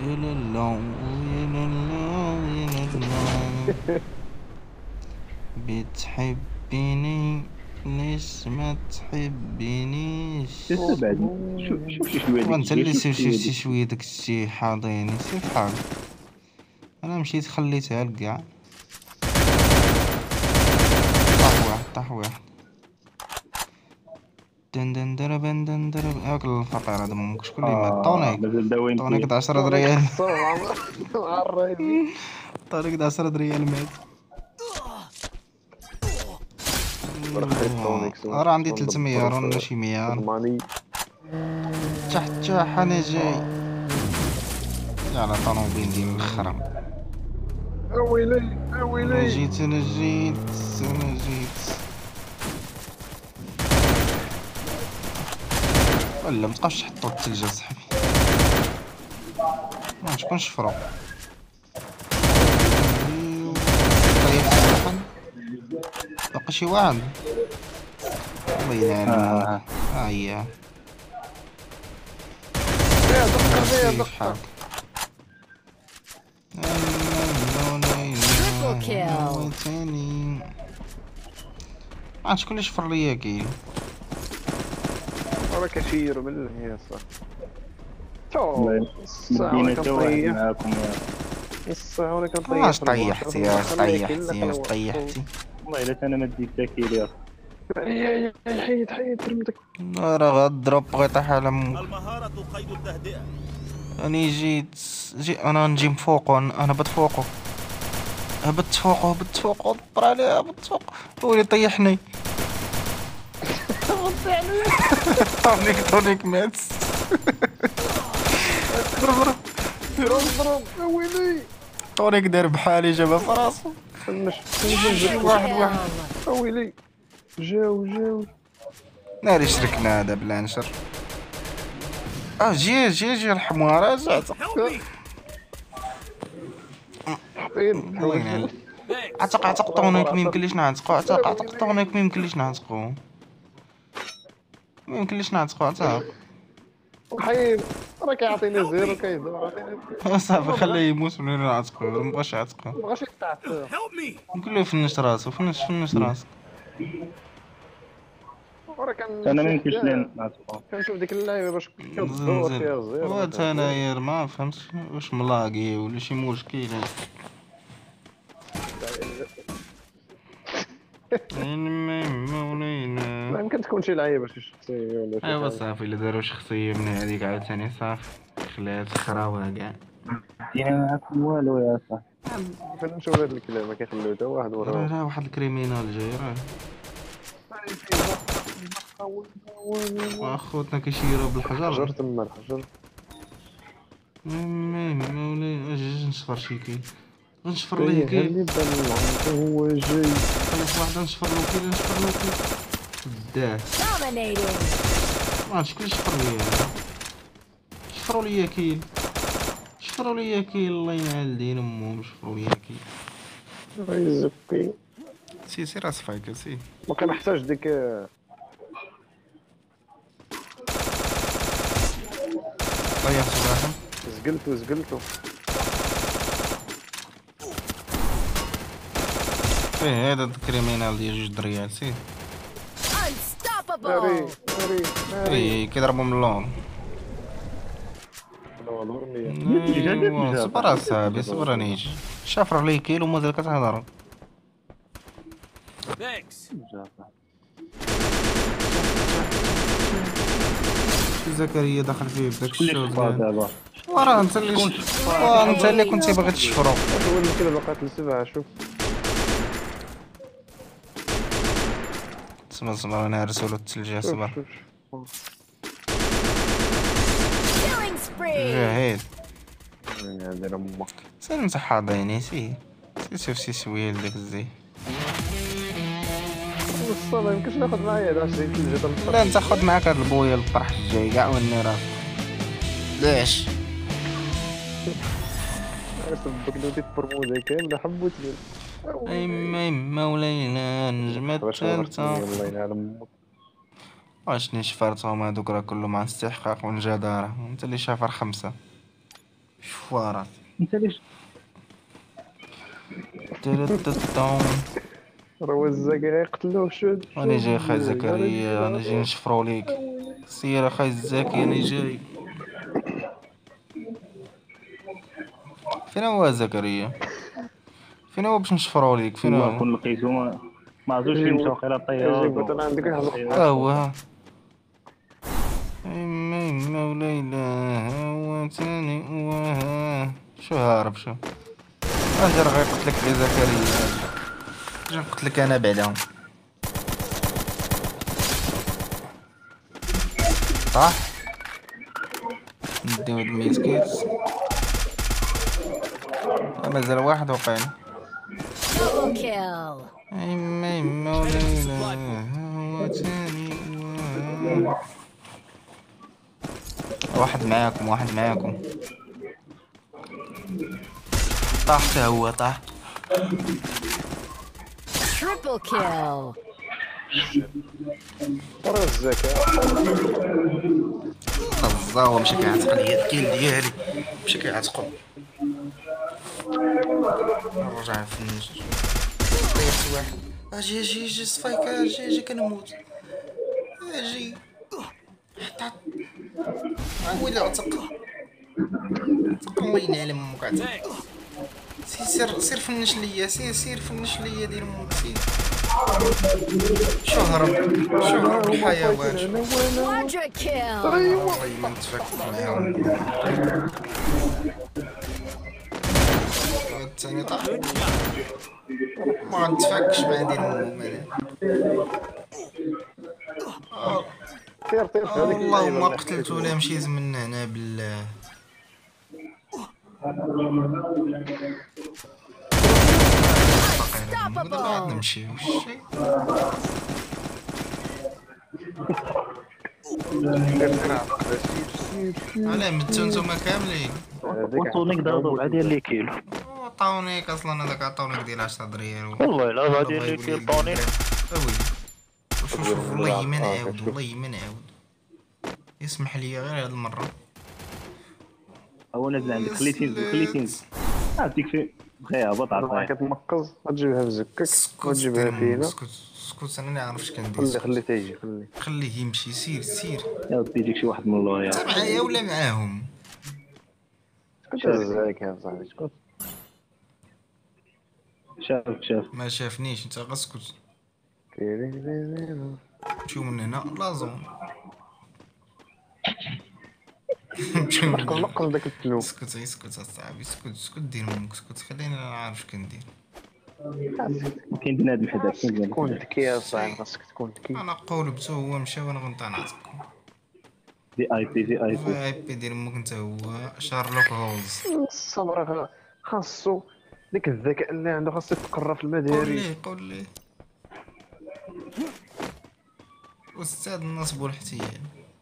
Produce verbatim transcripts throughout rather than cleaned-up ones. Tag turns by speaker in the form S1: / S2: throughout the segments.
S1: يا لالا يا لالا يا لالا بتحبيني ليش ما تحبينيش.
S2: شوف بعد، شوف شوف شي شويه ديك
S1: وانت
S2: الشيء،
S1: اللي
S2: شوف
S1: سير
S2: شويه
S1: شي
S2: ديك
S1: شي
S2: الشيء.
S1: شويه داك الشي حاضيني سير فحال. انا مشيت خليتها لكاع. طاح واحد طاح واحد. دن دن دربن دن درب هاك الفقير هذا ممكن شكون اللي مات؟
S2: اه
S1: طونيك.
S2: مازال داوين
S1: طونيك
S2: فيه.
S1: د عشرة
S3: طونيك
S1: ريال.
S3: خصو مع الرايبي.
S1: طونيك د عشرة ريال مات.
S3: برخي طونيك سوا
S1: راه عندي
S3: خصو
S1: ثلاثمية
S3: ندبرو
S1: راه
S3: في
S1: شي مية.
S3: الماني.
S1: تحت تحت انا جاي. على طونوبيل ديال الخرم.
S3: اويلي
S1: انا
S3: اويلي.
S1: جيت انا جيت انا جيت. ولا متبقاوش تحطو التلجة صاحبي. ما شكون شفرو. طيب واحد باقي شي واحد. الله يلعن امك.
S2: اه
S1: ها هي.
S3: يا دقة يا
S1: كيف
S3: دقة.
S1: حالك؟
S4: Triple kill.
S1: تاني. ما شكون اللي شفر ليا كاين.
S3: راه كثير من يا صاح. تو
S2: ما
S3: الساعة
S2: مدينا
S3: وانا
S2: حتى واحد
S3: كنطيح.
S2: معاكم يا
S3: الساعة وانا كنطيح.
S1: اش طيحتي يا اش طيحتي يا اش طيحتي.
S2: والله الا انا ما ديت تاكيل يا
S3: يا يا حيد حيد رمتك.
S1: راه غضرب بغا يطيح على امك.
S5: المهارة قيد التهدئة.
S1: اني جيت جي انا نجي من فوقو انا هبط فوقو. هبطت فوقو هبطت فوقو دبر عليه هبطت فوقو. هو اللي طيحني. طونيك طونيك مات. ضرب ضرب.
S3: ضرب ضرب اويلي.
S1: طونيك دار بحالي جابها في راسو.
S3: فنش
S1: واحد واحد.
S3: اويلي. جاو جاو.
S1: ناري شركنا هذا بلا نشر. اه جي جي جي الحمار اجا.
S3: حيد
S1: وين عتق عتق طونيك ما يمكنليش نعتقو. عتق عتق طونيك ما يمكنليش نعتقو. ما يمكنليش نعتقو عتق.
S3: حيد. راه كيعطيني زيرو كيدور عطيني.
S1: صافي خليه يموت ولا نعتقو. مبغاش يعتقو.
S3: مابغاش يتعب.
S1: نقول له فنش راسو فنش فنش راسك.
S3: ورا كان
S2: انا ما يمكنش لي نعطيكم.
S3: كنشوف ديك اللعيبه باش كتدور فيها زيرو.
S1: هو انا ما فهمتش واش ملاقي ولا شي مشكل.
S3: ما يمكن تكون شي لعيبه شي شخصيه ولا شي
S1: ايوا
S3: حاجه.
S1: صافي الا دارو شخصيه من هذيك عاوتاني صافي خلات خراوه كاع.
S2: دينا معاكم والو يا صاحبي.
S3: فين نشوف هاد الكلام ما كيخليو حتى واحد
S1: راه
S3: وراه.
S1: راه واحد الكريمينال جاي راه. واخوتنا كيشيروا بالحجر.
S3: الحجر تما الحجر.
S1: مولاي اجي نشفر شي كاين. غنشفر
S3: كاين
S1: ليه كاين.
S3: اللي بان العنق هو جاي.
S1: خليك واحد نشفر له كاين نشفر له كاين. داه
S4: Dominating.
S1: ما شكون شفر ليا. شفروا ليا كاين. شفروا ليا كاين الله ينعل دين امهم شفروا ليا كاين.
S3: يزكي.
S1: سي سي راه صفايك سي.
S3: ما كنحتاج ديك.
S1: طيحت واحد.
S3: زقلتو زقلتو.
S1: فيه هذا الكريمينال ديال جوج دريال سي.
S3: ناري
S4: Unstoppable.
S3: ناري ناري.
S1: اي كيضربوا من اللور.
S3: والله رميه.
S1: ايوا صبر اصاحبي صبر انيش. شافر لي كيل ومازال كتهضر.
S5: Thanks.
S1: زكريا دخل فيه بداك
S2: شكون اللي
S1: الشوط.
S2: شفا دابا؟
S1: وراه انت اللي وراه انت اللي كنتي باغي تشفرو.
S3: هو المشكله بقات لسبعه شوف.
S1: صبر صبر انا هرسولو التلجة
S3: شوف
S1: صبر.
S3: شوف شوف.
S4: Killing spree.
S1: جاهد.
S3: يعني هذا امك.
S1: سير انت حاضيني سي. سي شوف سي سويل داك الزي.
S3: والله ما يمكنش ناخذ معايا هذا الشيء الجدل.
S1: لا انت خد معاك هاد البويه الطرح الجاي كاع وني راسك. ليش؟
S3: سبك لو ديت برمودا كامله حبوت لي.
S1: اي ما مولاينا نجمة الثالثة.
S3: الله ينعل امك.
S1: واشني شفرتهم هادوك راه كلهم عن استحقاق والجدارة. انت اللي شافر خمسة. فوارات.
S2: انت ليش
S1: ترتتون.
S3: راه الزكريا يقتلوه. شد
S1: راني جاي خاي زكريا، راني جاي نشفرو ليك. سير اخاي الزكي راني جاي. فين هو زكريا؟ فين هو باش نشفرو ليك؟ فين
S2: والله
S1: هو؟
S2: كون لقيتو ما ما عرفتش فين مشى وقيلا طيار.
S3: جيب انا عندك واحد
S1: ها هو ها. إما إما وليلى هواتني وها. شو هارب شو؟ اجر غيقتلك يا زكريا. اجي نقتلك انا بعدهم. صح؟ نديو هاد الميسكيت. مازال واحد وقيل.
S4: Double kill.
S1: إما إما وليلى هواتني وها. واحد معاكم واحد معاكم. طاح حتى هو طاح.
S4: Triple kill.
S3: راه الزكاة.
S1: الزاوة مشى كيعتق ليا الكيل ديالي. مشى كيعتقو. رجع في النص. طيحت واحد. اجي اجي اجي صفايك اجي اجي كنموت. اجي. حتى ويلي عتق. الله ينعلم امك عتق. سير سير سير فنش ليا سير سير فنش ليا دير امك سير. شو هرب شو هرب الحيوان.
S4: Quadra kill.
S1: والله ما نتفكك معاهم. الثاني طاح. ما نتفكش مع دير امك.
S3: طير طير في هذيك
S1: والله
S3: اللعيبة
S1: ما
S3: اللي
S1: قتلت ولا مشيت من هنا بالله. نقدر عاد نمشي وشي. علاه متو نتوما كاملين.
S2: وصونيك دابا بعد ديال لي كيلو.
S1: عطاونيك اصلا هذاك عطاونيك ديال عشرة دريال.
S2: والله لا غادي لي كيلو طونيك.
S1: اويلي شوف شوف والله ما نعاود والله ما نعاود. اسمح لي غير هاد المرة.
S2: هو نازل عندك خليتي خليتي عطيك في بغيها هبط
S3: راه
S2: عطاها.
S3: كتنقز غتجيبها في زكك وتجيبها فينا.
S1: اسكت اسكت انا ما عارفش
S3: خلي
S1: كندير.
S3: خلي تيجي خلي.
S1: خليه يمشي سير سير.
S2: يا ودي يجيك شي واحد من اللوريا.
S1: انت معايا ولا معاهم؟
S3: اسكت الزكاة صاحبي اسكت.
S2: شاف شاف
S1: ما شافنيش انت غاسكت.
S3: تيريريريرو.
S1: نمشيو من هنا لازون. نمشيو من
S3: نقل
S1: هنا.
S3: نقل داك التلوك.
S1: اسكت اسكت اصاحبي اسكت اسكت دير امك اسكت خليني انا عارف اش كندير.
S2: كاين بنادم حداك كاين بنادم.
S3: تكون ذكي يا صاحبي خاصك تكون ذكي.
S1: انا قولبتو هو مشى وانا غنطنعتك.
S2: دي اي بي دي اي بي.
S1: في اي بي دير امك انت هو شارلوك هولز.
S3: الصبر خاصو ديك الذكاء اللي عنده خاصو يتقرى في
S1: قول
S3: المدارس.
S1: ليه قول ليه. استاذ النصب والاحتيال.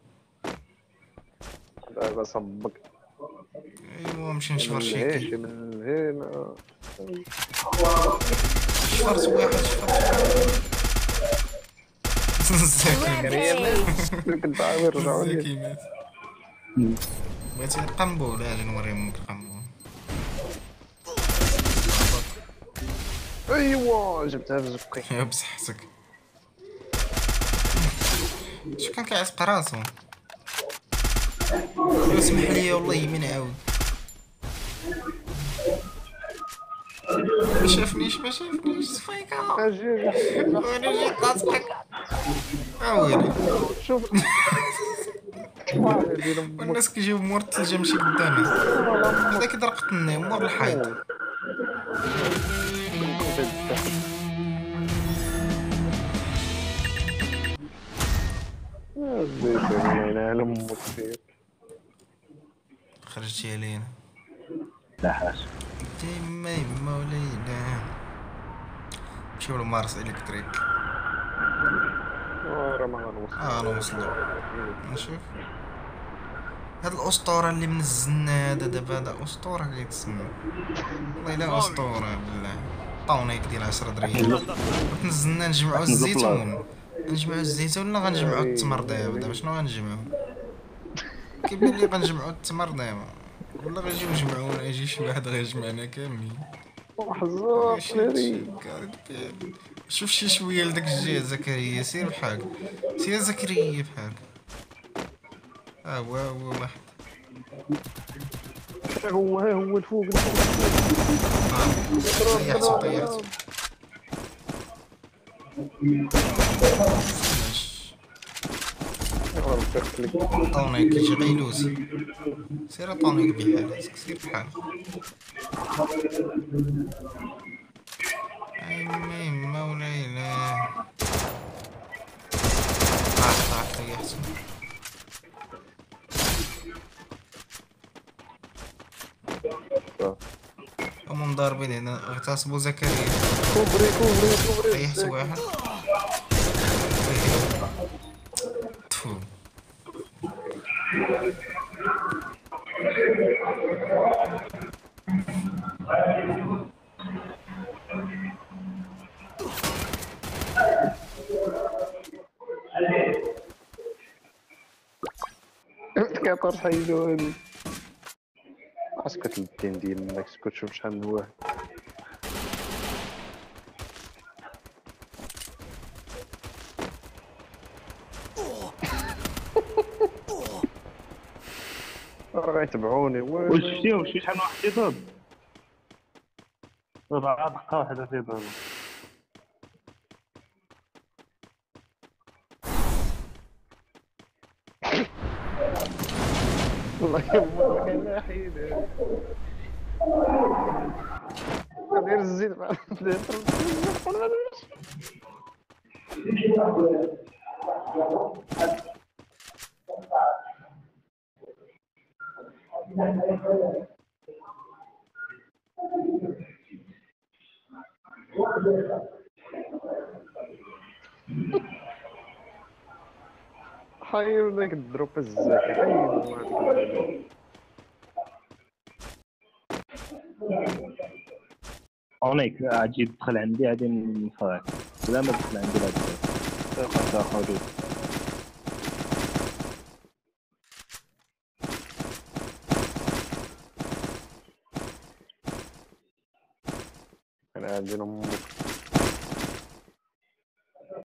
S3: دابا صبك.
S1: ايوا نمشي نشفر
S3: من
S1: شي
S3: هنا
S1: كي.
S3: من هنا.
S1: شفرت واحد شفرت
S4: Rampage.
S3: كنت عاوي رجعوا لي.
S1: زكي مات. بغيتي القنبو لا اجي نوري امك القنبو.
S3: ايوا جبتها في زكي.
S1: يا بصحتك. شو كان كيعتق راسو. يا اسمح لي والله ما نعاود. ما شافنيش ما شافنيش صفيكا.
S3: اجي اجي
S1: وانا جيت نعتقك. اويلي
S3: شوف.
S1: والناس كيجيو مور الثلجة ماشي قدامي. هذا كي درقتني مور الحيط. خرجتي علينا.
S2: لا حاش.
S1: ديما يما وليلى. نمشيو لمارس الكتريك.
S3: راه ما غنوصل.
S1: اه نوصلو. نشوف هاد الاسطورة اللي منزلنا هذا دابا هذا اسطورة كيتسمى. والله الا اسطورة بالله. طونيك ديال عشرة دريال. نزلنا نجمعو الزيتون. نجمعو الزيتون ولا غنجمعو التمر دابا دابا شنو غنجمعو؟ كيبان لي غنجمعو التمر دابا. ولا غيجيو يجمعونا، يجي شي واحد غيجمعنا كاملين.
S3: وحزوق
S1: شي
S3: ناري.
S1: شوف شي شويه لداك الجهه زكريا، سير بحالك، سير زكريا بحالك. ها هو هو واحد.
S3: ها هو ها هو الفوق الفوق.
S1: طيحتو طيحتو. طونيك كيجي غيلوزي. سير طونيك بحالك، سير بحالك. أيما يما وليلى. طاح طاح طيحتو. هما مضاربين هنا، اغتصبوا زكريا.
S3: كوبري كوبري كوبري.
S1: طيحتو واحد. تفو.
S3: كيعطر حيدو هادي. اسكت الدين ديالك، اسكت شوف شحال من واحد. راه غيتبعوني.
S2: واش شفتيهم شي شحال من واحد تيضرب؟ ربع دقة واحدة تيضرب.
S3: والله يما كاين حيد. غادير الزيت مع حير داك الدروب الزاكي. حيدو هذيك.
S2: اونيك غادي تدخل عندي غادي نفرك، ولا ما تدخل عندي لا تدخل تاخذ.
S3: انا عندي امك.